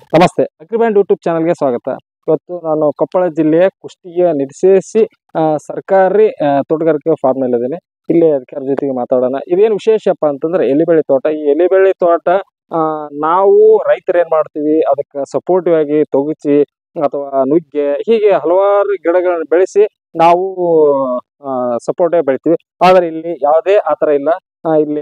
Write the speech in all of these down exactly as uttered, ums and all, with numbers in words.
ನಮಸ್ತೆ, ಅಗ್ರಿಬ್ಯಾಂಡ್ ಯೂಟ್ಯೂಬ್ ಚಾನಲ್ಗೆ ಸ್ವಾಗತ. ಇವತ್ತು ನಾನು ಕೊಪ್ಪಳ ಜಿಲ್ಲೆಯ ಕುಷ್ಟಗಿಯ ನಿರ್ದೇಶಿ ಸರ್ಕಾರಿ ತೋಟಗಾರಿಕೆ ಫಾರ್ಮ್ನಲ್ಲಿದ್ದೀನಿ. ಇಲ್ಲಿ ಅಧಿಕಾರಿ ಜೊತೆಗೆ ಮಾತಾಡೋಣ. ಇದೇನು ವಿಶೇಷಪ್ಪ ಅಂತಂದ್ರೆ ಎಲಿಬಳ್ಳಿ ತೋಟ. ಈ ಎಲಿಬಳ್ಳಿ ತೋಟ ಆ ನಾವು ರೈತರು ಏನ್ ಮಾಡ್ತೀವಿ, ಅದಕ್ಕೆ ಸಪೋರ್ಟಿವ್ ಆಗಿ ತೊಗಚಿ ಅಥವಾ ನುಗ್ಗೆ ಹೀಗೆ ಹಲವಾರು ಗಿಡಗಳನ್ನು ಬೆಳೆಸಿ ನಾವು ಸಪೋರ್ಟಿವ್ ಬೆಳಿತೀವಿ. ಆದ್ರೆ ಇಲ್ಲಿ ಯಾವುದೇ ಆತರ ಇಲ್ಲ. ಇಲ್ಲಿ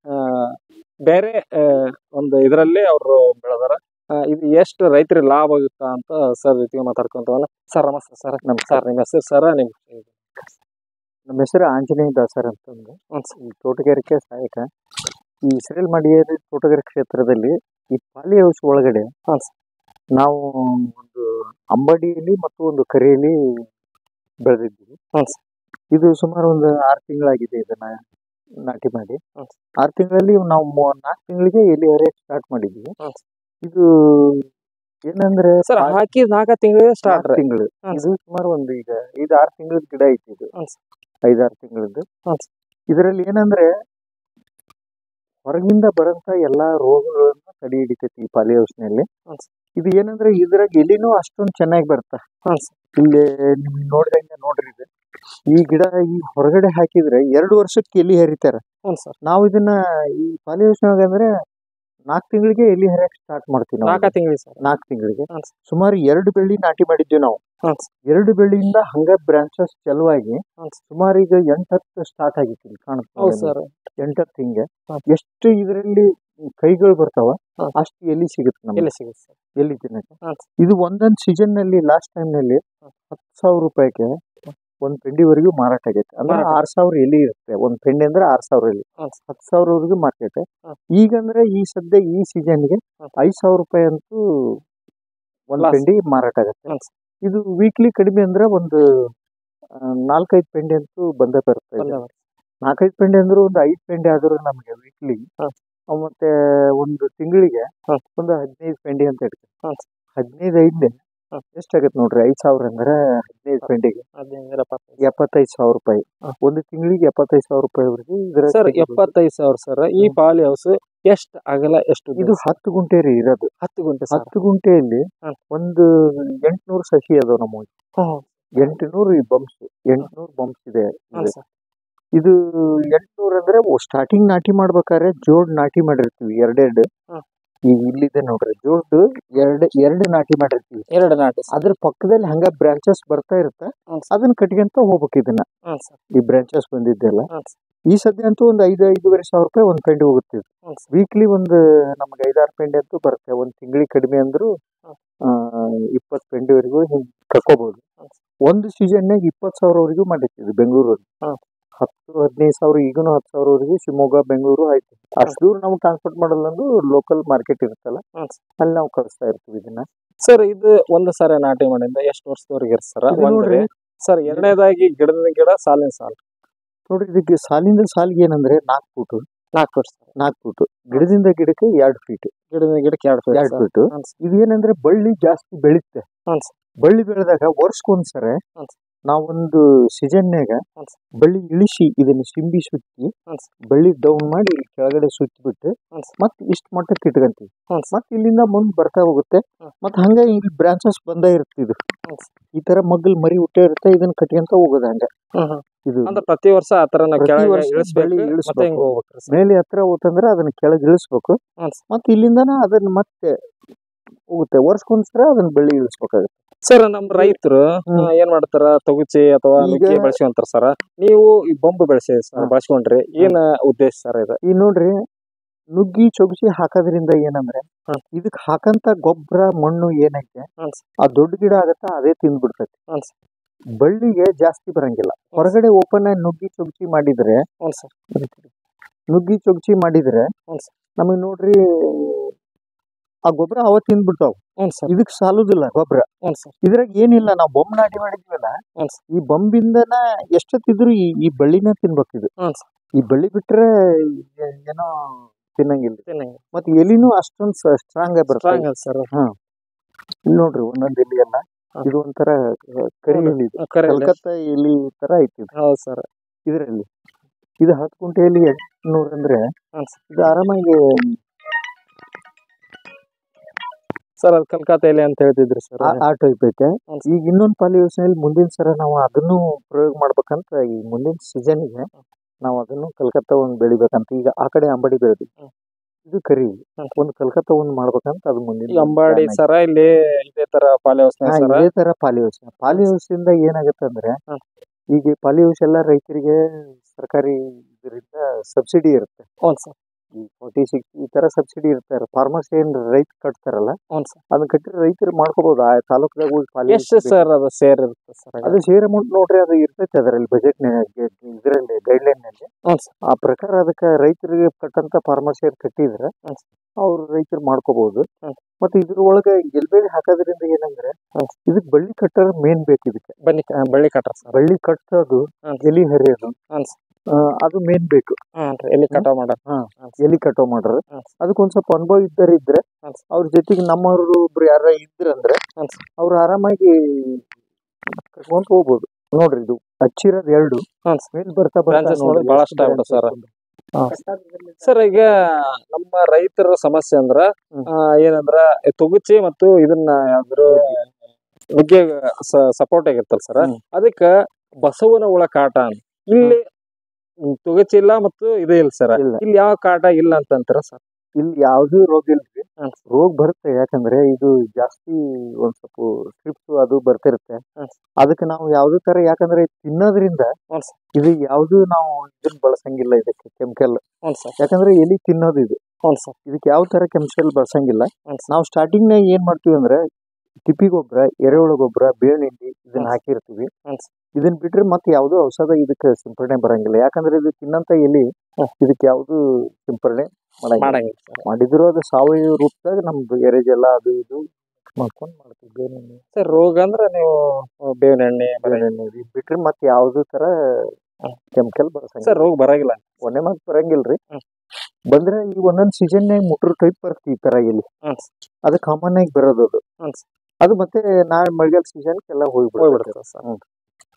ಬೇರೆ ಒಂದು ಇದರಲ್ಲಿ ಅವರು ಬೆಳೆದಾರ. ಇದು ಎಷ್ಟು ರೈತರಿಗೆ ಲಾಭ ಆಗುತ್ತಾ ಅಂತ ಸರ್ ಜೊತೆಗೆ ಮಾತಾಡ್ಕೊಂತವಲ್ಲ. ಸರ್ ನಮಸ್ತೆ ಸರ್. ನಮ್ ಸರ್ ನಿಮ್ಮ ಹೆಸರು ಸರ? ನಿಮ್ ನಮ್ಮ ಹೆಸರು ಆಂಜನೇಯ ದಾಸರ್ ಅಂತಂದು. ಈ ತೋಟಗಾರಿಕೆ ಸಹಾಯಕ ಈ ಇಸ್ರೇಲ್ ಮಡಿಯೇರಿ ತೋಟಗಾರಿಕೆ ಕ್ಷೇತ್ರದಲ್ಲಿ ಈ ಪಾಲಿ ಹೌಸ್ ಒಳಗಡೆ ನಾವು ಒಂದು ಅಂಬಡಿಯಲ್ಲಿ ಮತ್ತು ಒಂದು ಕರೆಯಲ್ಲಿ ಬೆಳೆದಿದ್ದೀವಿ. ಇದು ಸುಮಾರು ಒಂದು ಆರು ತಿಂಗಳಾಗಿದೆ ಇದನ್ನ ನಾಟಿ ಮಾಡಿ. ಆರು ತಿಂಗಳಲ್ಲಿ ನಾವು ನಾಲ್ಕು ತಿಂಗಳಿಗೆ ಎಲ್ಲಿ ಹರಿಯಕ್ಕೆ ಸ್ಟಾರ್ಟ್ ಮಾಡಿದ್ವಿ. ಇದು ಏನಂದ್ರೆ ಸರ್ ಹಾಕಿ ನಾಲ್ಕು ತಿಂಗಳು ಸ್ಟಾರ್ಟ್ ತಿಂಗಳು ಇದು ಸುಮಾರು ಒಂದು ಈಗ ಐದು ಆರು ತಿಂಗಳ ಗಿಡ ಐತಿ. ಇದು ಐದಾರು ತಿಂಗಳದ್ದು. ಇದರಲ್ಲಿ ಏನಂದ್ರೆ ಹೊರಗಿಂದ ಬರಂತ ಎಲ್ಲಾ ರೋಗಗಳನ್ನು ತಡೆ ಹಿಡಿತೈತಿ ಈ ಪಾಲಿ ಹೌಸ್ ನಲ್ಲಿ. ಇದು ಏನಂದ್ರೆ ಇದ್ರಾಗ ಎಲಿನೂ ಅಷ್ಟೊಂದು ಚೆನ್ನಾಗಿ ಬರ್ತಾ. ಇಲ್ಲಿ ನಿಮ್ಗೆ ನೋಡಿದಂಗೆ ನೋಡ್ರಿ, ಇದು ಈ ಗಿಡ ಈ ಹೊರಗಡೆ ಹಾಕಿದ್ರೆ ಎರಡು ವರ್ಷಕ್ಕೆ ಎಲಿ ಹರಿತಾರ. ನಾವು ಇದನ್ನ ಈ ಪಾಲಿ ಹೌಸ್ ಅಂದ್ರೆ ನಾಲ್ಕು ತಿಂಗಳಿಗೆ ಎಲಿ ಹರಿಯಕ್ಕೆ ಸ್ಟಾರ್ಟ್ ಮಾಡ್ತೀವಿ. ನಾಲ್ಕು ತಿಂಗಳಿಗೆ ನಾಲ್ಕು ತಿಂಗಳಿಗೆ ಸುಮಾರು ಎರಡು ಬೆಳ್ಳಿ ನಾಟಿ ಮಾಡಿದ್ವಿ ನಾವು. ಎರಡು ಬೆಳ್ಳಿಯಿಂದ ಹಂಗ ಬ್ರಾಂಚಸ್ ಚಲುವಾಗಿ ಸುಮಾರು ಈಗ ಎಂಟತ್ತು ಸ್ಟಾರ್ಟ್ ಆಗಿತ್ತು ಕಾಣುತ್ತೆ. ಎಂಟತ್ತು ಹಿಂಗೆ ಎಷ್ಟು ಇದರಲ್ಲಿ ಕೈಗಳು ಬರ್ತಾವ ಅಷ್ಟು ಎಲಿ ಸಿಗುತ್ತೆ ನಮ್ಗೆ. ಎಲಿ ತಿನ್ನಕ್ಕೆ ಇದು ಒಂದೊಂದು ಸೀಸನ್ ನಲ್ಲಿ ಲಾಸ್ಟ್ ಟೈಮ್ ನಲ್ಲಿ ಹತ್ತು ಸಾವಿರ ರೂಪಾಯಿಗೆ ಒಂದ್ ಪೆಂಡಿವರೆಗೂ ಮಾರಾಟ ಆಗೈತೆ. ಅಂದ್ರೆ ಆರ್ ಸಾವಿರ ಎಲಿ ಇರುತ್ತೆ. ಒಂದ್ ಪೆಂಡಿ ಅಂದ್ರೆ ಆರ್ ಸಾವಿರ ಎಲಿ, ಹತ್ತು ಸಾವಿರವರೆಗೂ ಮಾರ್ಕೆಟ್. ಈಗಂದ್ರೆ ಈ ಸದ್ಯ ಈ ಸೀಸನ್ಗೆ ಐದ್ ಸಾವಿರ ರೂಪಾಯಿ ಅಂತೂ ಒಂದ್ ಪೆಂಡಿ ಮಾರಾಟ ಆಗತ್ತೆ. ಇದು ವೀಕ್ಲಿ ಕಡಿಮೆ ಅಂದ್ರೆ ಒಂದು ನಾಲ್ಕೈದು ಪೆಂಡಿ ಅಂತೂ ಬಂದೇ ಬರುತ್ತೆ. ನಾಲ್ಕೈದು ಪೆಂಡಿ ಅಂದ್ರೆ ಒಂದು ಐದ್ ಪೆಂಡಿ ಆದ್ರೂ ನಮ್ಗೆ ವೀಕ್ಲಿ. ಮತ್ತೆ ಒಂದು ತಿಂಗಳಿಗೆ ಒಂದು ಹದಿನೈದು ಪೆಂಡಿ ಅಂತ ಇಡ್ತೀವಿ. ಹದಿನೈದು ಐದ್ಲೆ ಎಷ್ಟಾಗತ್ತೆ ನೋಡ್ರಿ, ಐದ್ ಸಾವಿರ ಅಂದ್ರೆ ಹದಿನೈದು ಪೆಂಡಿಗೆ ಎಪ್ಪತ್ತೈದು ಸಾವಿರ ರೂಪಾಯಿ. ಒಂದು ತಿಂಗಳಿಗೆ ಎಪ್ಪತ್ತೈದು ಸಾವಿರ ರೂಪಾಯಿವರೆಗೂ ಇದ್ರ. ಸರ್ ಎಪ್ಪತ್ತೈದು ಸಾವಿರ ಸರ್. ಈ ಪಾಲಿ ಹೌಸ್ ಎಷ್ಟು ಅಗಲ ಎಷ್ಟು? ಇದು ಹತ್ತು ಗುಂಟೆ ರೀ ಇರೋದು. ಹತ್ತು ಗುಂಟೆ ಹತ್ತು ಗುಂಟೆಯಲ್ಲಿ ಒಂದು ಎಂಟ್ನೂರು ಸಸಿ ಅದಾವ ನಮ್ಮ. ಎಂಟುನೂರು ಈ ಬಂಪ್ಸ್ ಎಂಟ್ನೂರು ಬಂಪ್ಸ್ ಇದೆ. ಇದು ಎಂಟ್ನೂರ್ ಅಂದ್ರೆ ಸ್ಟಾರ್ಟಿಂಗ್ ನಾಟಿ ಮಾಡ್ಬೇಕಾದ್ರೆ ಜೋಡ್ ನಾಟಿ ಮಾಡಿರ್ತೀವಿ ಎರಡೆರಡು. ಈಗ ಇಲ್ಲಿದೆ ನೋಡ್ರಿ, ಜೋಡ್ ಎರಡು ಎರಡು ನಾಟಿ ಮಾಡಿರ್ತೀವಿ. ಎರಡು ನಾಟಿ ಅದ್ರ ಪಕ್ಕದಲ್ಲಿ ಹಂಗ ಬ್ರಾಂಚಸ್ ಬರ್ತಾ ಇರುತ್ತೆ. ಅದನ್ನ ಕಟ್ಕೊಂತ ಹೋಗ್ಬೇಕು. ಇದನ್ನ ಈ ಬ್ರಾಂಚಸ್ ಬಂದಿದ್ದೆಲ್ಲ ಈ ಸದ್ಯ ಅಂತೂ ಒಂದು ಐದು ಐದೂವರೆ ಸಾವಿರ ರೂಪಾಯಿ ಒಂದ್ ಪೆಂಡಿ ಹೋಗುತ್ತೆ. ವೀಕ್ಲಿ ಒಂದು ನಮ್ಗೆ ಐದಾರು ಪೆಂಡಿ ಅಂತೂ ಬರುತ್ತೆ. ಒಂದ್ ತಿಂಗಳಿಗೆ ಕಡಿಮೆ ಅಂದ್ರು ಆ ಇಪ್ಪತ್ತು ಪೆಂಡಿವರೆಗೂ ಹಿಂಗ್ ಕರ್ಕೋಬಹುದು. ಒಂದು ಸೀಸನ್ನಾಗ ಇಪ್ಪತ್ತು ಸಾವಿರವರೆಗೂ ಮಾಡಿರ್ತೀವಿ ಬೆಂಗಳೂರು. ಹತ್ತು ಹದಿನೈದು ಸಾವಿರ ಈಗನು ಹತ್ತು ಸಾವಿರವರೆಗೂ ಶಿವಮೊಗ್ಗ ಬೆಂಗಳೂರು ಆಯ್ತು. ಅಷ್ಟು ದೂರ ನಾವು ಟ್ರಾನ್ಸ್ಪೋರ್ಟ್ ಮಾಡೋದಂದು ಲೋಕಲ್ ಮಾರ್ಕೆಟ್ ಇರುತ್ತಲ್ಲ, ಅಲ್ಲಿ ನಾವು ಕಳಿಸ್ತಾ ಇರ್ತೀವಿ ಇದನ್ನ. ಸರ್ ಇದು ಒಂದು ಸಾರಿ ನಾಟಿ ಮಾಡಿಂದ ಎಷ್ಟು ವರ್ಷದವರೆಗೆ ಇರ್ತಾರ? ನೋಡ್ರಿ ಸರ್ ಎರಡನೇದಾಗಿ ಗಿಡದ ಗಿಡ ಸಾಲಿನ ಸಾಲು ನೋಡ್ರಿ, ಇದಕ್ಕೆ ಸಾಲಿಂದ ಸಾಲಿಗೆ ಏನಂದ್ರೆ ನಾಲ್ಕು ಫೂಟು ನಾಲ್ಕು ಫೀಟ್ ನಾಲ್ಕು ಫೂಟು ಗಿಡದಿಂದ ಗಿಡಕ್ಕೆ ಎರಡು ಫೀಟ್ ಗಿಡದಿಂದ ಗಿಡಕ್ಕೆ ಎರಡು ಫೀಟ್ ಎರಡು ಫೀಟು ಇದೇನಂದ್ರೆ ಬಳ್ಳಿ ಜಾಸ್ತಿ ಬೆಳೀತೆ. ಬಳ್ಳಿ ಬೆಳೆದಾಗ ವರ್ಷಕ್ಕೊಂದ್ಸರ ನಾವೊಂದು ಸೀಸನ್ನಾಗ ಬಳ್ಳಿ ಇಳಿಸಿ ಇದನ್ನ ಸಿಂಬಿ ಸುತ್ತಿ ಬಳ್ಳಿ ಡೌನ್ ಮಾಡಿ ಕೆಳಗಡೆ ಸುತ್ತಿ ಬಿಟ್ಟು ಮತ್ ಇಷ್ಟ ಮಟ್ಟಕ್ಕೆ ಇಟ್ಕೊಂತೀವಿ. ಮತ್ ಇಲ್ಲಿಂದ ಮುಂದ್ ಬರ್ತಾ ಹೋಗುತ್ತೆ. ಮತ್ ಹಂಗ ಇಲ್ಲಿ ಬ್ರಾಂಚಸ್ ಬಂದ ಇರುತ್ತೆ. ಇದು ಈ ತರ ಮಗ್ಗಲ್ ಮರಿ ಹುಟ್ಟೆ ಇರುತ್ತೆ. ಇದನ್ನ ಕಟ್ಕೊಂತ ಹೋಗೋದು ಹಂಗ. ಇದು ಪ್ರತಿ ವರ್ಷ ಆತರ ಮೇಲೆ ಹತ್ರ ಹೋತಂದ್ರೆ ಅದನ್ನ ಕೆಳಗೆ ಇಳಿಸ್ಬೇಕು. ಮತ್ ಇಲ್ಲಿಂದಾನ ಅದನ್ನ ಮತ್ತೆ ಹೋಗುತ್ತೆ. ವರ್ಷಕ್ಕೊಂದ್ಸರ ಅದನ್ನ ಬಳ್ಳಿ ಇಳಿಸ್ಬೇಕಾಗುತ್ತೆ. ಸರ್ ನಮ್ ರೈತರು ಏನ್ ಮಾಡ್ತಾರ, ತೊಗಚಿ ಅಥವಾ ನುಗ್ಗೆ ಬೆಳೆಸ್ಕೊಂತಾರ ಸರ್. ನೀವು ಈ ಬಂಬು ಬೆಳೆಸಿ ಬಳಸ್ಕೊಂಡ್ರಿ, ಏನ್ ಉದ್ದೇಶ ಸರ್ ಇದು? ಈ ನೋಡ್ರಿ, ನುಗ್ಗಿ ಚೊಗಚಿ ಹಾಕೋದ್ರಿಂದ ಏನಂದ್ರೆ ಇದಕ್ ಹಾಕಂತ ಗೊಬ್ಬರ ಮಣ್ಣು ಏನೈತೆ ಆ ದೊಡ್ಡ ಗಿಡ ಆಗತ್ತ ಅದೇ ತಿಂದ್ಬಿಡ್ತೈತಿ. ಬಳ್ಳಿಗೆ ಜಾಸ್ತಿ ಬರಂಗಿಲ್ಲ. ಹೊರಗಡೆ ಓಪನ್ ಆಗಿ ನುಗ್ಗಿ ಚೊಗಚಿ ಮಾಡಿದ್ರೆ ನುಗ್ಗಿ ಚೊಗಚಿ ಮಾಡಿದ್ರೆ ನಮಗ್ ನೋಡ್ರಿ ಆ ಗೊಬ್ಬರ ಅವ ತಿಂದ್ಬಿಡ್ತಾವ. ಇದಕ್ ಸಾಲುದಿಲ್ಲ ಗೊಬ್ಬರ. ಇದ್ರಾಗ ಏನಿಲ್ಲ, ನಾವು ಬೊಂಬ್ ನಾಟಿ ಮಾಡಿದ್ವಲ್ಲ, ಈ ಬೊಂಬಿಂದನ ಎಷ್ಟೊತ್ತಿದ್ರು ಈ ಈ ಬಳ್ಳಿನ ತಿನ್ಬೇಕಿದು. ಈ ಬಳ್ಳಿ ಬಿಟ್ರೆ ಏನೋ ತಿನ್ನಂಗಿಲ್ಲ. ಮತ್ ಎಲಿನೂ ಅಷ್ಟೊಂದ್ ಸ್ಟ್ರಾಂಗ್ ಆಗಿ ಬರ್ತದೆ ಸರ್. ಹಾ ಇಲ್ಲಿ ನೋಡ್ರಿ ಒಂದೊಂದ್ ಎಲಿ ಎಲ್ಲ ಇದು ಒಂಥರ ಕರಿ ಎಲಿ, ಕಲ್ಕತ್ತಾ ಎಲಿ ತರ ಐತಿ. ಹೌದು ಸರ್. ಇದರಲ್ಲಿ ಇದು ಹತ್ತು ಕುಂಟೆಯಲ್ಲಿ ಎಂಟ್ನೂರ್ ಅಂದ್ರೆ ಇದು ಆರಾಮಾಗಿ ಸರ್ ಅದು ಕಲ್ಕತ್ತಾ ಎಲೆ ಅಂತ ಹೇಳ್ತಿದ್ರಿ ಸರ್. ಆ- ಆ ಟೈಪ್ ಐತೆ. ಹ್ಮ್. ಈಗ ಇನ್ನೊಂದು ಪಾಲಿ ಯೋಜನೆಯಲ್ಲಿ ಮುಂದಿನ ಸರ ನಾವು ಅದನ್ನು ಪ್ರಯೋಗ ಮಾಡ್ಬೇಕಂತ ಈ ಮುಂದಿನ ಸೀಸನ್ಗೆ ನಾವು ಅದನ್ನು ಕಲ್ಕತ್ತಾ ಒಂದು ಬೆಳಿಬೇಕಂತ ಈಗ ಆ ಕಡೆ ಅಂಬಡಿ ಬೆಳೆದ್ವಿ. ಹ್ಮ್. ಇದು ಕರಿ ಹ್ಮ್. ಒಂದು ಕಲ್ಕತ್ತಾ ಒಂದು ಮಾಡ್ಬೇಕಂತ ಅದು ಮುಂದಿನ ಈ ಅಂಬಾಡಿ plan ಐತೆ. ಸರ ಇಲ್ಲಿ ಇದೇ ತರ ಪಾಲಿ ಹೌಸ್ನಾಗ ಹಾ, ಸರ. ಇದೇ ತರ ಪಾಲಿ ಹೌಸ್ ಪಾಲಿ ಹೌಸ್ ಇಂದ ಏನಾಗುತ್ತೆ ಅಂದ್ರೆ ಹ್ಮ್. ಈಗ ಪಾಲಿ ಹೌಸ್ ಎಲ್ಲ ರೈತರಿಗೆ ಸರ್ಕಾರಿ ಇದರಿಂದ ಸಬ್ಸಿಡಿ ಇರುತ್ತೆ. ಹ್ಞೂ ಸರ್. ಈ ಫೋರ್ಟಿ ಸಿಕ್ಸ್ ಈ ತರ ಸಬ್ಸಿಡಿ ಇರ್ತಾರೆ. ಫಾರ್ಮರ್ಸ್ ಏನ್ ರೈತ ಕಟ್ತಾರಲ್ಲ ಹ್ಞೂ ಸರ್. ಅದನ್ನ ಕಟ್ಟಿದ್ರೆ ರೈತರು ಮಾಡ್ಕೋಬಹುದು. ಆ ತಾಲೂಕದಾಗ ಹೋಗಿ ಪಾಲಿ house ಎಷ್ಟು ಬೇಕು. ಸರ್ ಅದು ಸೇರ್ ಇರುತ್ತೆ ಸರ್? ಅದು ಶೇರ್ ಅಮೌಂಟ್ ನೋಡ್ರಿ ಅದು ಇರ್ತೈತೆ ಅದರಲ್ಲಿ ಬಜೆಟ್ ಇದರಲ್ಲಿ ಗೈಡ್ಲೈನ್ ನಲ್ಲಿ. ಹ್ಞೂ ಸರ್. ಆ ಪ್ರಕಾರ ಅದಕ್ಕೆ ರೈತರಿಗೆ ಕಟ್ಟಂತ ಫಾರ್ಮರ್ ಶೇರ್ ಕಟ್ಟಿದ್ರೆ ಹ್ಮ್. ಅವ್ರು ರೈತರು ಮಾಡ್ಕೋಬಹುದು. ಹ್ಮ್. ಮತ್ತೆ ಇದ್ರ ಒಳಗೆ ಎಲ್ಬೇಡಿ ಹಾಕೋದ್ರಿಂದ ಏನಂದ್ರೆ ಹ್ಮ್. ಇದಕ್ ಬಳ್ಳಿ ಕಟ್ಟೋದು ಮೇನ್ ಬೇಕು. ಇದಕ್ಕೆ ಬನ್ನಿ ಕ- ಬಳ್ಳಿ ಕಟ್ರ ಸರ್. ಬಳ್ಳಿ ಕಟ್ಟೋದು ಹ್ಮ್. ಎಲಿ ಹರಿಯೋದು ಹ್ಞೂ ಸರ್. ಆ, ಅದು ಮೇನ್ ಬೇಕು. ಹ್ಞೂ ರೀ ಎಲ್ಲಿ ಕಟಾವ್ ಮಾಡೋದು. ಹಾ. ಹ್ಞೂ ಸರ್. ಎಲಿ ಕಟಾವ್ ಮಾಡ್ರ ಹ್ಮ್. ಅದಕ್ಕೊಂದ್ ಸ್ವಲ್ಪ ಅನುಭವ ಇದ್ದಾರೆ ಇದ್ರೆ ಹ್ಮ್. ಅವ್ರ ಜೊತೆಗೆ ನಮ್ಮವ್ರು ಒಬ್ರು ಯಾರ ಇದ್ರಂದ್ರೆ ಹ್ಞೂ ಸರ್. ಅವ್ರು ಆರಾಮಾಗಿ ಕಟ್ಕೊಂತ ಹೋಗ್ಬೋದು. ನೋಡ್ರಿ ಇದು ಹಚ್ಚಿರೋದು ಎರಡು ಹ್ಞೂ ಸರ್. ಮೇಲ್ ಬರ್ತಾ ಬರ್ತಾ Branches ನೋಡ್ರಿ ನೋಡಿದ್ರೆ ಭಾಳ ಎಷ್ಟು ಇಷ್ಟ ಆಗ್ಬಿಡುತ್ತೆ ಸರ್. branches ಸರ್ ಈಗ ನಮ್ಮ ರೈತರ ಸಮಸ್ಯೆ ಅಂದ್ರ ಹ್ಮ್. ಆ, ಏನಂದ್ರ ತೊಗಚಿ ಮತ್ತು ಇದನ್ನ ಯಾವ್ದ್ರ ನುಗ್ಗೆ ಸಪೋರ್ಟ್ ಆಗಿರ್ತಲ್ಲ ಸರ್. ಹ್ಮ್. ಅದಕ್ಕ ಬಸವನ ಹುಳ ಕಾಟ ಅಂತ ಇಲ್ಲಿ ತೊಗಚಿ ಇಲ್ಲ ಮತ್ತು ಇದು ಇಲ್ಲ ಸರ್. ಇಲ್ಲ. ಇಲ್ಲಿ ಯಾವ ಕಾಟ ಇಲ್ಲ ಅಂತ ಅಂತಾರ ಸರ್? ಇಲ್ಲಿ ಯಾವ್ದು ರೋಗ ಇಲ್ರಿ. ಹ್ಮ್. ರೋಗ ಬರುತ್ತೆ ಯಾಕಂದ್ರೆ ಇದು ಜಾಸ್ತಿ ಒಂದ್ ಸ್ವಲ್ಪ ಸ್ಟ್ರಿಪ್ಸ್ ಅದು ಬರ್ತಿರುತ್ತೆ. ಹ್ಮ್. ಅದಕ್ಕೆ ನಾವು ಯಾವ್ದೇ ತರ ಯಾಕಂದ್ರೆ ತಿನ್ನೋದ್ರಿಂದ ಹ್ಞೂ ಸರ್. ಇದು ಯಾವ್ದು ನಾವು ಇದನ್ನ ಬಳಸಂಗಿಲ್ಲ ಇದಕ್ಕೆ ಕೆಮಿಕಲ್. ಹ್ಞೂ ಸರ್. ಯಾಕಂದ್ರೆ ಎಲಿ ತಿನ್ನೋದು ಇದು. ಹ್ಞೂ ಸರ್. ಇದಕ್ಕೆ ಯಾವ ತರ ಕೆಮಿಕಲ್ ಬಳಸಂಗಿಲ್ಲ. ಹ್ಞೂ ಸರ್. ನಾವು ಸ್ಟಾರ್ಟಿಂಗ್ ನಾಗ ಏನ್ ಮಾಡ್ತೀವಿ ಅಂದ್ರೆ ತಿಪ್ಪಿ ಗೊಬ್ಬರ, ಎರೆಹುಳ ಗೊಬ್ಬರ, ಬೇವಿನ ಹಿಂಡಿ ಇದನ್ನ ಹ್ಮ್. ಹಾಕಿರ್ತೀವಿ. ಹ್ಞೂ ಸರ್. ಇದನ್ನ ಬಿಟ್ರೆ ಮತ್ತೆ ಯಾವ್ದು ಔಷಧ ಇದಕ್ಕೆ ಸಿಂಪರಣೆ ಬರಂಗಿಲ್ಲ. ಯಾಕಂದ್ರೆ ಇದು ತಿನ್ನಂತ ಎಲಿ ಹ್ಮ್. ಇದಕ್ಕೆ ಯಾವ್ದು ಸಿಂಪರಣೆ ಮಾಡಂಗಿಲ್ಲ. ಮಾಡಂಗಿಲ್ಲ ಸರ್. ಮಾಡಿದ್ರು ಅದು ಸಾವಯವ ರೂಪದಾಗ ನಮ್ದು ಎರೆಜಲ ಅದು ಇದು ಮಾಡ್ಕೊಂಡ್ ಮಾಡ್ತೀವಿ. ಬೇವಿನ ಎಣ್ಣೆ, ಸರ್ ರೋಗ ಅಂದ್ರೆ ನೀವು ಬೇವಿನ ಎಣ್ಣೆ ಬೇವಿನ ಎಣ್ಣೆ ಇದ್ ಬಿಟ್ರೆ ಮತ್ತೆ ಯಾವ್ದು ತರ ಹ್ಮ್. Chemical sir ಬಳಸಂಗಿಲ್ಲ. ರೋಗ ಬರಂಗಿಲ್ಲ. ಒಂದೇ ಮಾತು ಬರಂಗಿಲ್ರಿ. ಹ್ಮ್. ಬಂದ್ರೆ ಈ ಒಂದೊಂದ್ ಸೀಸನ್ ನಾಗ ಮುಟ್ರ ಟೈಪ್ ಬರುತ್ತೆ ಈ ತರ ಎಲಿ. ಹ್ಞೂ ಸರ್. ಅದು ಕಾಮನ್ ಆಗಿ ಬರೋದು ಅದು. ಹ್ಞೂ ಸರ್. ಅದು ಮತ್ತೆ ನಾಳೆ ಮಳೆಗಾಲ ಸೀಸನ್ ಎಲ್ಲ ಹೋಗ್ಬಿಡುತ್ತೆ. ಹೋಗ್ಬಿಡ್ತದೆ ಸರ್. ಹ್ಮ್.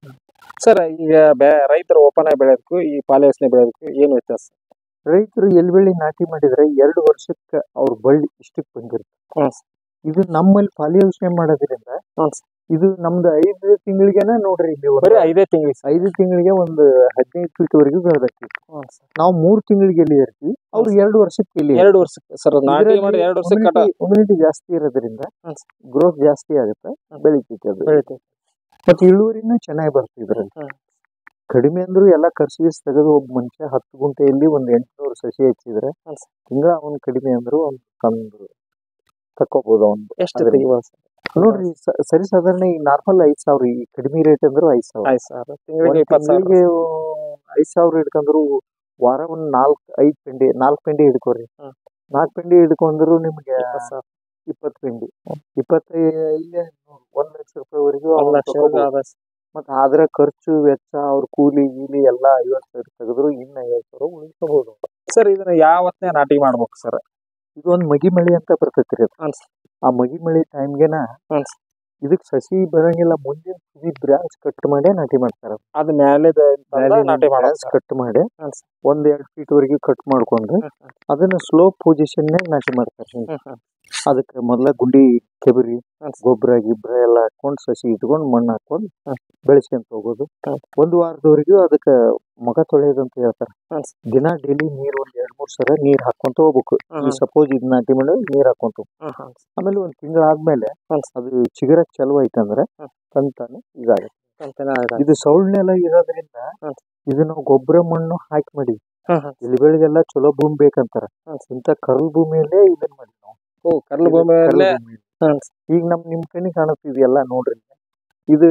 ಸರ್ ಈಗ ಬೆ ರೈತರು ಓಪನ್ ಆಗಿ ಬೆಳೆಯೋದಕ್ಕೂ ಈ ಪಾಲಿಯೋಸ್ನೆ ಬೆಳೆಯೋದಕ್ಕೂ ಏನು ವ್ಯತ್ಯಾಸ? ರೈತರು ಎಲ್ಲಿ ಬೆಳ್ಳಿ ನಾಟಿ ಮಾಡಿದ್ರೆ ಎರಡು ವರ್ಷಕ್ಕೆ ಅವ್ರ ಬಳ್ಳಿ ಇಷ್ಟಕ್ಕೆ ಬಂದಿರುತ್ತೆ. ಹ್ಞೂ ಸರ್. ಇದು ನಮ್ಮಲ್ಲಿ ಪಾಲಿ ಯೋಜನೆ ಮಾಡೋದ್ರಿಂದ ಹ್ಞೂ ಸರ್. ಇದು ನಮ್ದು ಐದು ತಿಂಗಳಿಗೆನ ನೋಡ್ರಿ ಇಲ್ಲಿ ಒಂದು ಬರೀ ಐದೇ ತಿಂಗಳು ಸರ್. ಐದು ತಿಂಗಳಿಗೆ ಒಂದು ಹದಿನೈದು ಫೀಟ್ ವರೆಗೂ ಬೆಳೆದೈತಿ. ಹ್ಞೂ ಸರ್. ನಾವು ಮೂರ್ ತಿಂಗಳಿಗೆ ಎಲ್ಲಿ ಇರ್ತೀವಿ, ಅವ್ರು ಎರಡು ವರ್ಷಕ್ಕೆ ಎಲ್ಲಿ ಎರಡು ವರ್ಷಕ್ಕೆ ಸರ್ ನಾಟಿ ಮಾಡಿ ಎರಡು ವರ್ಷಕ್ಕೆ ಕಟ ಇಮ್ಯುನಿಟಿ ಜಾಸ್ತಿ ಇರೋದ್ರಿಂದ ಹ್ಮ್. ಗ್ರೋತ್ ಜಾಸ್ತಿ ಆಗುತ್ತೆ, ಬೆಳಿತೈತಿ ಅದು. ಬೆಳಿತೈತೆ. ಮತ್ತೆ ಇಳುವರಿನೂ ಚೆನ್ನಾಗಿ ಬರ್ತದೆ ಇದ್ರಲ್ಲಿ. ಹ್ಮ್. ಕಡಿಮೆ ಅಂದ್ರೂ ಎಲ್ಲ ಖರ್ಚಿಗೆ ತೆಗೆದು ಒಬ್ಬ ಮನುಷ್ಯ ಹತ್ತು ಗುಂಟೆಯಲ್ಲಿ ಒಂದ್ ಎಂಟುನೂರು ಸಸಿ ಹಚ್ಚಿದ್ರೆ ಹ್ಮ್ ಸರ್. ತಿಂಗಳ ಅವ್ನು ಕಡಿಮೆ ಅಂದ್ರೂ ಒಂದು ತಂದು ತಕ್ಕೋಬಹುದು ಅವ್ನು. ಎಷ್ಟು ಅದ್ರಿಂದ. ತೆಗಿಬೋದು ಸರ್? ನೋಡ್ರಿ ಸ- ಸರಿ ಸಾಧಾರಣ ಈ ನಾರ್ಮಲ್ ಐದ್ ಸಾವಿರ, ಈ ಕಡಿಮೆ ರೇಟ್ ಅಂದ್ರು ಐದ್ ಸಾವಿರ. ಆಯ್ತು ಸರ್. ತಿಂಗಳಿಗೆ ಒಂದ್ ಇಪ್ಪತ್ತು ಸಾವಿರ. ತಿಂಗಳಿಗೆ ಐದ್ ಸಾವಿರ ಹಿಡ್ಕೊಂಡ್ರು ವಾರ ಒಂದ್ ನಾಲ್ಕ್ ಐದ್ ಪೆಂಡಿ ನಾಲ್ಕ್ ಪೆಂಡಿ ಹಿಡ್ಕೊರಿ. ಹ್ಮ್. ನಾಲ್ಕ್ ಪೆಂಡಿ ಹಿಡ್ಕೊಂಡ್ರು ನಿಮ್ಗೆ ಇಪ್ಪತ್ತು ಸಾವಿರ. ಇಪ್ಪತ್ತು ಪೆಂಡಿ ಇಪ್ಪತ್ತೈದು ಒಂದ್ ಲಕ್ಷ ರೂಪಾಯಿವರೆಗೂ ಒಂದು ಅವ್ನು ಲಕ್ಷ ತಕ್ಕೋಬಹುದು. ಆದಾಯ ಸರ್. ಮತ್ತೆ ಆದ್ರೆ ಖರ್ಚು ವೆಚ್ಚ ಅವ್ರ ಕೂಲಿ ಗೀಲಿ ಎಲ್ಲ ಐವತ್ತು ಸಾವಿರ ತೆಗೆದ್ರು ಇನ್ನ ಐವತ್ತು ಸಾವಿರ ಉಳಿಸ್ಕೋಬಹುದು. ಸರ್ ಇದನ್ನ ಯಾವತ್ತನೇ ನಾಟಿ ಮಾಡ್ಬೇಕು ಸರ್? ಇದು ಒಂದ್ ಮಗಿ ಮಳಿ ಅಂತ ಬರ್ತೈತ್ರಿ ಅದು. ಹ್ಞೂ ಸರ್. ಆ ಮಗಿ ಮಳಿ ಟೈಮ್ಗೆನ ಹ್ಞೂ ಸರ್. ಇದಕ್ ಸಸಿ ಬರಂಗಿಲ್ಲ, ಮುಂದಿನ ತುದಿ ಬ್ರಾಂಚ್ ಕಟ್ ಮಾಡೇ ನಾಟಿ ಮಾಡ್ತಾರ. ಅದು ಮ್ಯಾಲೆ ನಾಟಿ ಮಾಡೋದು ಸರ್. ಕಟ್ ಮಾಡಿ ಹ್ಞೂ ಸರ್. ಒಂದ್ ಎರಡ್ ಫೀಟ್ ವರೆಗೂ ಕಟ್ ಮಾಡ್ಕೊಂಡು ಹ್ಮ್ ಹ್ಮ್. ಅದನ್ನ ಸ್ಲೋ ಪೊಸಿಷನ್ ನಾಟಿ ಮಾಡ್ತಾರೆ. ಹ್ಮ್ ಹ್ಮ್. ಅದಕ್ಕೆ ಮೊದ್ಲ ಗುಂಡಿ ಕೆಬರಿ ಹ್ಮ್. ಗೊಬ್ಬರ ಗಿಬ್ಬರ ಎಲ್ಲ ಹಾಕೊಂಡ್ ಸಸಿ ಇಟ್ಕೊಂಡ್ ಮಣ್ಣು ಹಾಕೊಂಡ್ ಹ್ಮ್. ಬೆಳೆಸ್ಕೊಂತ ಹೋಗೋದು. ಹ್ಮ್. ಒಂದ್ ವಾರದವರೆಗೂ ಅದಕ್ಕ ಮಗ ತೊಳೆಯೋದು ಅಂತ ಹೇಳ್ತಾರ. ಹ್ಮ್. ದಿನ ಡೈಲಿ ನೀರ್ ಒಂದ್ ಎರಡ್ ಮೂರ್ ಸಲ ನೀರ್ ಹಾಕೊಂತ ಹೋಗ್ಬೇಕು. ಹ್ಮ್. ಈ ಸಪೋಸ್ ಇದ್ ನಾಟಿ ಮಾಡಿ ನೀರ್ ಹಾಕೊಂತ ಹೋಗ್ಬೇಕು. ಹ್ಮ್ ಹ್ಮ್. ಆಮೇಲೆ ಒಂದ್ ತಿಂಗಳಾದ್ಮೇಲೆ ಹ್ಮ್. ಅದು ಚಿಗುರಕ್ ಚಲೋ ಐತಂದ್ರೆ ಹ್ಮ್. ತಂತಾನೆ ಇದಾಗುತ್ತೆ. ಅಂತೆಲ್ಲ ಆಯ್ತು. ಇದು ಸೌಳ್ನೆಲ್ಲ ಇರೋದ್ರಿಂದ ಹ್ಮ್. ಇದು ನಾವು ಗೊಬ್ಬರ ಮಣ್ಣು ಹಾಕಿ ಮಾಡಿ ಹ್ಮ್ ಹ್ಮ್. ಎಲಿಗಳಿಗೆಲ್ಲ ಚಲೋ ಭೂಮಿ ಬೇಕಂತಾರ. ಹ್ಮ್. ಇಂತ ಕರ್ಲ್ ಭೂಮಿಯಲ್ಲೇ ಇದನ್ ಮಾಡಿ ನಾವು. ಓ ಕರ್ಲು ಭೂಮಿ ಕರ್ಲ್ ಮೇಲೆ. ಭೂಮಿ. ಹ್ಮ್. ಈಗ ನಮ್ ನಿಮ್ ಕಣ್ಣಿ ಕಾಣುತ್ತಿದೆಯಲ್ಲ ನೋಡ್ರಿ, ಇದು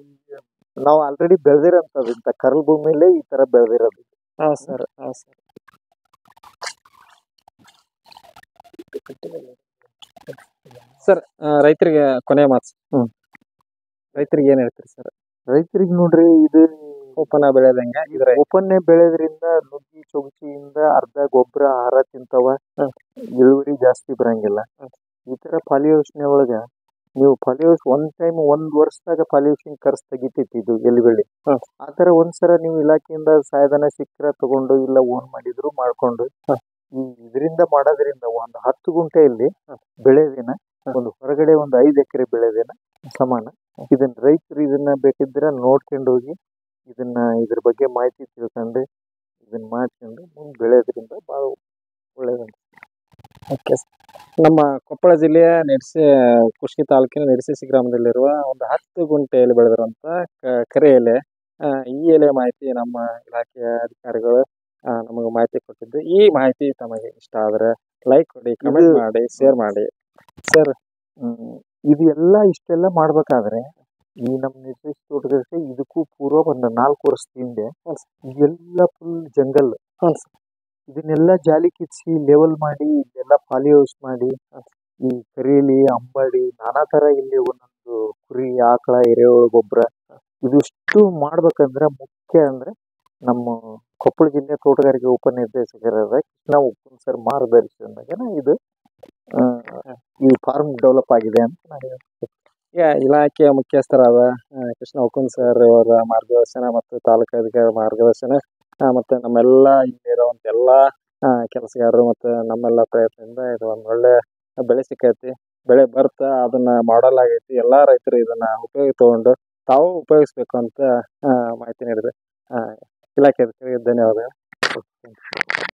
ನಾವು ಆಲ್ರೆಡಿ ಬೆಳೆದಿರೋಂಥದ್ದು. ಇಂತ ಕರ್ಲ್ ಭೂಮಿಯಲ್ಲೇ ಈ ತರ ಬೆಳೆದಿರೋದು. ಹಾ ಸರ್. ಹಾ ಸರ್. ಸರ್ ರೈತರಿಗೆ ಕೊನೆ ಮಾತು. ಹ್ಮ್. ರೈತರಿಗೆ ಏನ್ ಹೇಳ್ತೀರಿ ಸರ್? ರೈತರಿಗೆ ನೋಡ್ರಿ ಇದು ಓಪನ್ ಬೆಳೆದಂಗ ಇದ್ರೆ ಓಪನ್ನೇ ಬೆಳೆದ್ರಿಂದ ನುಗ್ಗಿ ಚೊಗಚಿಯಿಂದ ಅರ್ಧ ಗೊಬ್ಬರ ಆಹಾರ ತಿಂತಾವ. ಹ್ಮ್. ಇಳುವರಿ ಜಾಸ್ತಿ ಬರಂಗಿಲ್ಲ. ಹ್ಮ್. ಈ ತರ ಪಾಲಿಯೋಜನೆ ಒಳಗ ನೀವು ಪಾಲಿಯೋಸ್ ಒಂದ್ ಟೈಮ್ ಒಂದ್ ವರ್ಷದಾಗ ಪಾಲಿಯೋಷನ್ ಖರ್ಚು ತೆಗಿತೈತಿ ಇದು ಎಲಿಬಳ್ಳಿ. ಹ್ಮ್. ಆತರ ಒಂದ್ಸರ ನೀವು ಇಲಾಖೆಯಿಂದ ಸಹಾಯಧನ ಸಿಕ್ಕರ ತಗೊಂಡು ಇಲ್ಲ ಓನ್ ಮಾಡಿದ್ರು ಮಾಡ್ಕೊಂಡು ಹ್ಮ್. ಈ ಇದರಿಂದ ಮಾಡೋದ್ರಿಂದ ಒಂದ್ ಹತ್ತು ಗುಂಟೆಯಲ್ಲಿ ಬೆಳೆದಿನ ಒಂದು ಹೊರಗಡೆ ಒಂದು ಐದು ಎಕರೆ ಬೆಳೆದೇನ ಸಮಾನ. ಇದನ್ನ ರೈತರು ಇದನ್ನ ಬೇಕಿದ್ರೆ ನೋಡ್ಕೊಂಡು ಹೋಗಿ ಇದನ್ನ ಇದ್ರ ಬಗ್ಗೆ ಮಾಹಿತಿ ತಿಳ್ಕೊಂಡು ಇದನ್ನ ಮಾಡ್ಕೊಂಡು ಮುಂದೆ ಬೆಳೆಯೋದ್ರಿಂದ ಬಹಳ ಒಳ್ಳೇದಂತ. ಓಕೆ. ನಮ್ಮ ಕೊಪ್ಪಳ ಜಿಲ್ಲೆಯ ನೆಡ್ಸೆ ಕುಷ್ಟಗಿ ತಾಲೂಕಿನ ನೆಡಸೇಸಿ ಗ್ರಾಮದಲ್ಲಿರುವ ಒಂದು ಹತ್ತು ಗುಂಟೆಯಲ್ಲಿ ಬೆಳೆದಿರುವಂತ ಕ- ಕರೆ ಎಲೆ. ಆ, ಈ ಎಲೆ ಮಾಹಿತಿ ನಮ್ಮ ಇಲಾಖೆಯ ಅಧಿಕಾರಿಗಳು ಆ, ನಮಗೆ ಮಾಹಿತಿ ಕೊಟ್ಟಿದ್ದು. ಈ ಮಾಹಿತಿ ತಮಗೆ ಇಷ್ಟ ಆದ್ರೆ ಲೈಕ್ ಕೊಡಿ, ಕಮೆಂಟ್ ಇದು- ಮಾಡಿ, ಶೇರ್ ಮಾಡಿ ಸರ್. ಹ್ಮ್ ಇದು ಎಲ್ಲ ಇಷ್ಟೆಲ್ಲ ಮಾಡ್ಬೇಕಾದ್ರೆ ಈ ನಮ್ಮ ನಿರ್ದೇಶ ತೋಟಗಾರಿಕೆ ಇದಕ್ಕೂ ಪೂರ್ವ ಒಂದು ನಾಲ್ಕು ವರ್ಷದ ಹಿಂದೆ ಇದೆಲ್ಲ ಫುಲ್ ಜಂಗಲ್. ಹ್ಞೂ ಸರ್. ಇದನ್ನೆಲ್ಲ ಜಾಲಿ ಕಿತ್ಸಿ ಲೆವೆಲ್ ಮಾಡಿ ಇದೆಲ್ಲ ಪಾಲಿ ಹೌಸ್ ಮಾಡಿ ಈ ಕರೀಲಿ ಅಂಬಾಡಿ ನಾನಾ ತರ ಇಲ್ಲಿ ಒಂದೊಂದು ಕುರಿ ಆಕಳ ಎರೆಹುಳು ಗೊಬ್ಬರ ಇದಿಷ್ಟು ಮಾಡ್ಬೇಕಂದ್ರೆ ಮುಖ್ಯ ಅಂದ್ರೆ ನಮ್ಮ ಕೊಪ್ಪಳ ಜಿಲ್ಲೆ ತೋಟಗಾರಿಕೆ ಉಪನಿರ್ದೇಶಕರಾದ ಕೃಷ್ಣ ಉಪ್ಪನ್ ಸರ್ ಮಾರ್ಗದರ್ಶನದಾಗನ ಇದು ಆ, ಈ ಫಾರ್ಮ್ ಡೆವಲಪ್ ಆಗಿದೆ ಅಂತ ನಾನು ಹೇಳ್ತೀನಿ. ಈಗ ಇಲಾಖೆಯ ಮುಖ್ಯಸ್ಥರಾದ ಆ, ಕೃಷ್ಣ ಉಕ್ಕುನ್ ಸರ್ ಅವರ ಮಾರ್ಗದರ್ಶನ ಮತ್ತು ತಾಲೂಕು ಅಧಿಕಾರಿ ಮಾರ್ಗದರ್ಶನ ಆ, ಮತ್ತೆ ನಮ್ಮೆಲ್ಲ ಇಲ್ಲಿರುವಂತ ಎಲ್ಲ ಕೆಲಸಗಾರರು ಮತ್ತು ನಮ್ಮೆಲ್ಲ ಪ್ರಯತ್ನದಿಂದ ಇದು ಒಂದು ಒಳ್ಳೆ ಬೆಳೆ ಸಿಕ್ಕೈತಿ. ಬೆಳೆ ಬರ್ತಾ ಅದನ್ನ ಮಾಡಲ್ ಆಗೈತಿ. ಎಲ್ಲಾ ರೈತರು ಇದನ್ನ ಉಪಯೋಗ ತಗೊಂಡು ತಾವು ಉಪಯೋಗಿಸ್ಬೇಕು ಅಂತ ಆ, ಮಾಹಿತಿ ನೀಡಿದೆ. ಆ, ಇಲಾಖೆ ಅಧಿಕಾರಿಗೆ ಧನ್ಯವಾದಗಳು.